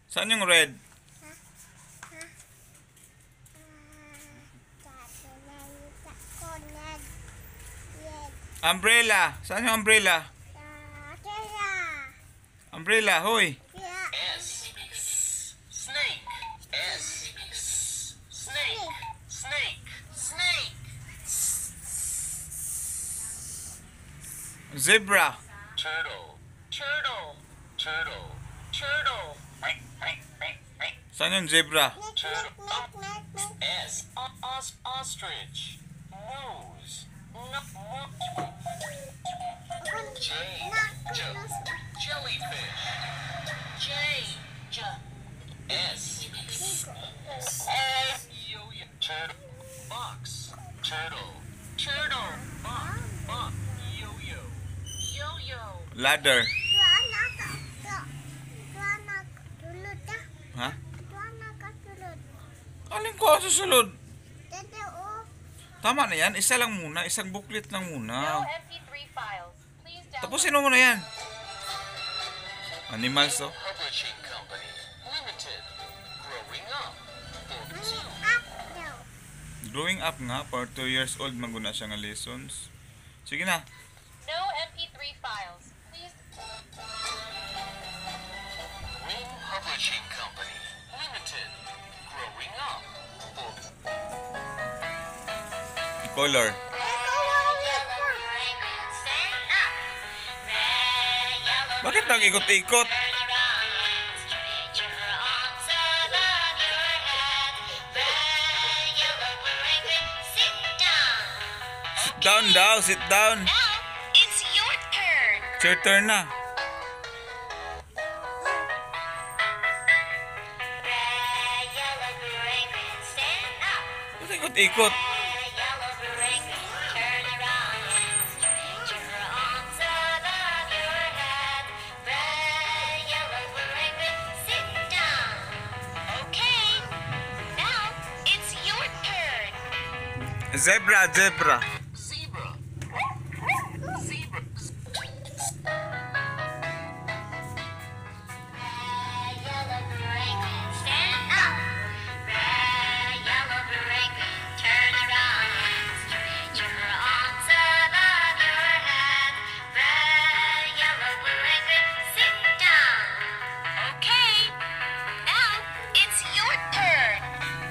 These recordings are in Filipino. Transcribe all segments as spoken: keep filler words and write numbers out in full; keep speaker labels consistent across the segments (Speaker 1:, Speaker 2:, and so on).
Speaker 1: Saan yung red? Umbrella. Saan yung umbrella? Umbrella, hoy.
Speaker 2: S. Snake. S. Snake. Snake. Snake.
Speaker 1: Zebra.
Speaker 2: Turtle. Turtle. Turtle. Turtle.
Speaker 1: Saan yung zebra?
Speaker 2: Turtle. S. Os ostrich. Moose. J. J. Jellyfish. J. J. S. Yo-yo. Turtle. Box. Turtle. Turtle. Box. Box. Yo-yo. Yo-yo.
Speaker 1: Ladder. Ha? Alin ko sa sulod? Tama na yan. Isa lang muna. Isang booklet lang muna. Tapusin mo muna yan. Animals, oh.
Speaker 2: Publishing Company Limited. Growing up.
Speaker 1: Growing up nga. For two years old, maguna siya nga lessons. Sige na.
Speaker 3: No M P three files. Please.
Speaker 2: Ring Publishing Company Limited. Growing up.
Speaker 1: Color. Bakit nang ikot-ikot? Sit down daw, sit down.
Speaker 3: Now it's your turn.
Speaker 1: It's your turn na. Bakit ikot-ikot? Zebra, zebra.
Speaker 2: Zebra. Zebra.
Speaker 3: Stand up. Red, yellow, green, turn around. Stretch your arms above your head. Red, yellow, green, sit down. Okay. Now it's your turn.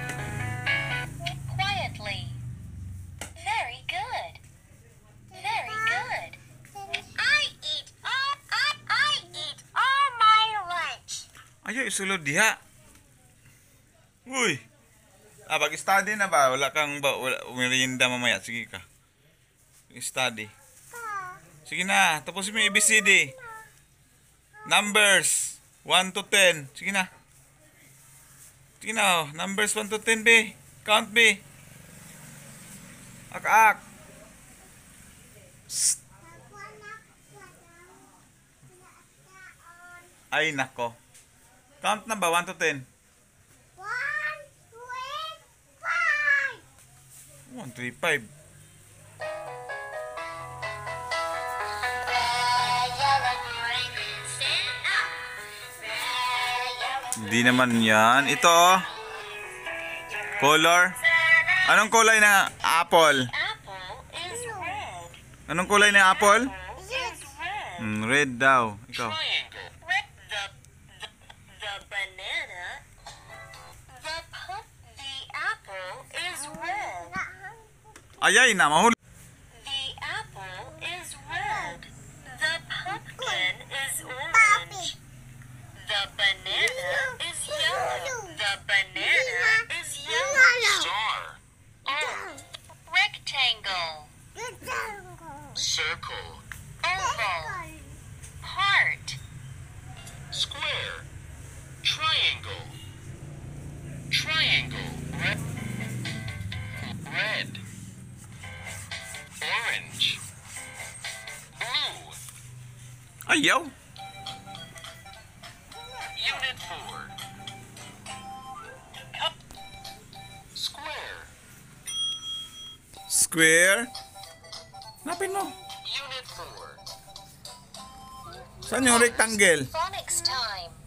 Speaker 3: Quietly. Very good. Very good. I eat all I, I eat all my lunch.
Speaker 1: Ayaw, isulod diha. Uy. Ah, pag-study na ba? Wala kang ba, wala, merienda mamaya. Sige ka. Study. Sige na, tapusin mo yung A B C D. Numbers. one to ten. Sige na. Sige na, oh. Numbers one to ten, B. Count, B. Ak-ak. Psst. Ay, nako. Count na ba? one to ten. one, three, five. Hindi naman yan. Ito, oh. Color. Anong kulay ng apple?
Speaker 3: Apple is red.
Speaker 1: Anong kulay ng apple?
Speaker 3: Is red.
Speaker 1: Hmm, red daw. Ikaw.
Speaker 2: Triangle.
Speaker 3: Red. The, the the banana. The pump. The apple is red.
Speaker 1: Ayay na, mahuli.
Speaker 3: The apple is red. The pumpkin is orange. The banana is yellow. The banana is yellow.
Speaker 2: Star.
Speaker 3: Rectangle.
Speaker 2: Circle.
Speaker 3: Oval. Heart.
Speaker 2: Square. Triangle. Triangle. Red. Red. Orange. Blue.
Speaker 1: Ayaw.
Speaker 2: Unit four. Square.
Speaker 1: Square. Napin mo.
Speaker 2: Unit four.
Speaker 1: Saan yung rectangle?
Speaker 3: Phonics time.